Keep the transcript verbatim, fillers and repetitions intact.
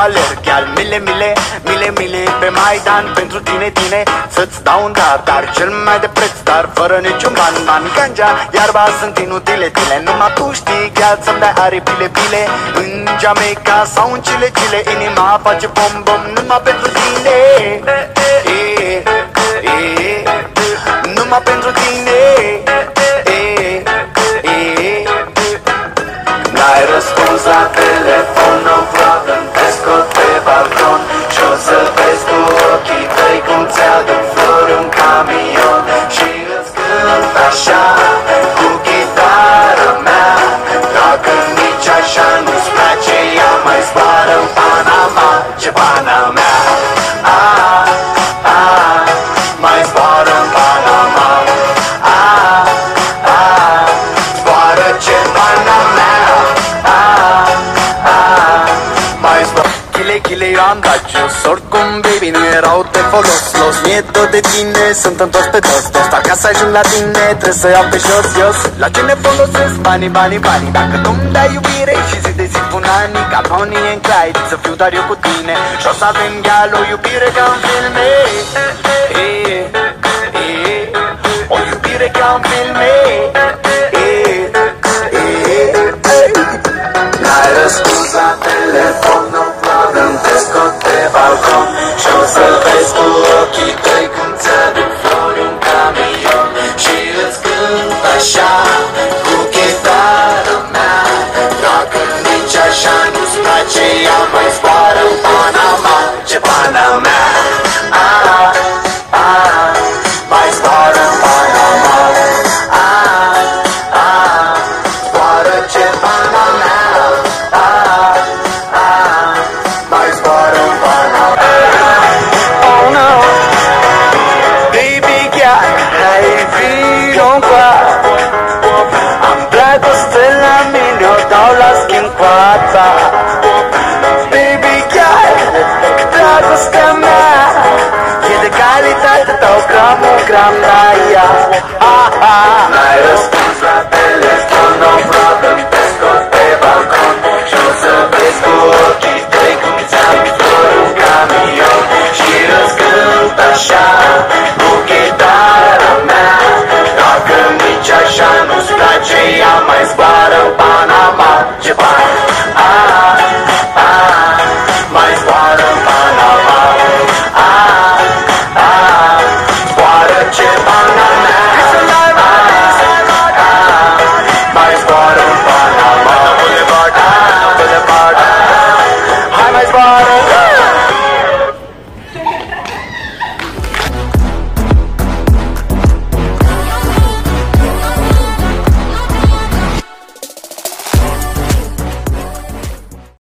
alerg, iar mile, mile, mile, mile pe Maidan pentru tine, tine să-ți dau un dar, dar cel mai de preț, dar fără niciun ban, ban. Ganja, iarba sunt inutile, tine. Numai tu știi chiar să-mi dai aripile, bile. În Jamaica sau în Chile, Chile, inima face bom, bom numai pentru tine. E, e, numai pentru tine. E, e, n-ai răspuns la telefon, nu vreau când te scot pe balcon și o să vezi cu ochii tăi cum ți-aduc flori un camion și îți cânt așa cu chitara mea. Dacă nici așa nu-ți place, ea mai zboară în Panama, ce pana mea. Ah, ah, mai zboară în Panama. Ah, ah, zboară ce pana mea. Ah, ah, mai zboară. Chile, chile, eu am dat jos, oricum, baby, nu erau de folos. Los, mie tot de tine, sunt întors pe dos, dos. Dar ca să ajung la tine, trebuie să iau pe jos, jos. La ce ne folosesc banii, banii, banii? Dacă nu-mi dai iubire și zi de zi pun ani, ca Bonnie and Clyde, să fiu doar eu cu tine și o să avem gal o iubire ca în filme. E, e, o iubire ca în filme. E, e, e, n-ai răspuns la telefon, nu vreau când te scot pe balcon și o să vezi cu ochii tăi cum ți-aduc flori un camion și îți cânt așa cu chitară mea. Dacă nici așa nu-ți place, ea mai zboară în Panama, ce pana mea. Ah, ah, mai zboară în Panama. Ah, ah, zboară ce pana mea. Ah, ah, mai zboară în Panama. Oh no, baby girl, hai vino qua. Am dragoste la mine, o dau la schimb cu a ta. Baby girl, dragostea mea e de calitate, dau gram, un gram la ea. Ah, ah, n-ai răspuns la tele